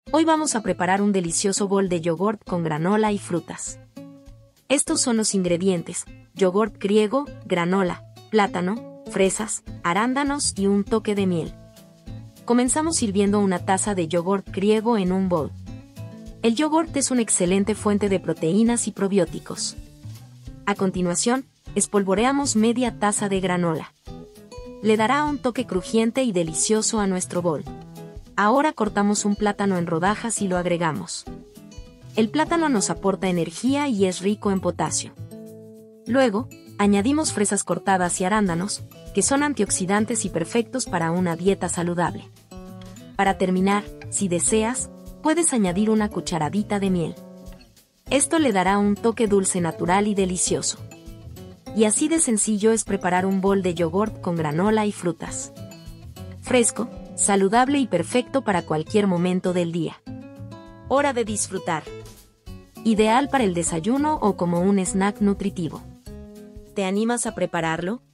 Hoy vamos a preparar un delicioso bol de yogurt con granola y frutas. Estos son los ingredientes: yogurt griego, granola, plátano, fresas, arándanos y un toque de miel. Comenzamos sirviendo una taza de yogurt griego en un bol. El yogurt es una excelente fuente de proteínas y probióticos. A continuación, espolvoreamos media taza de granola. Le dará un toque crujiente y delicioso a nuestro bol. Ahora cortamos un plátano en rodajas y lo agregamos. El plátano nos aporta energía y es rico en potasio. Luego, añadimos fresas cortadas y arándanos, que son antioxidantes y perfectos para una dieta saludable. Para terminar, si deseas, puedes añadir una cucharadita de miel. Esto le dará un toque dulce natural y delicioso. Y así de sencillo es preparar un bol de yogurt con granola y frutas. Fresco, saludable y perfecto para cualquier momento del día. Hora de disfrutar. Ideal para el desayuno o como un snack nutritivo. ¿Te animas a prepararlo?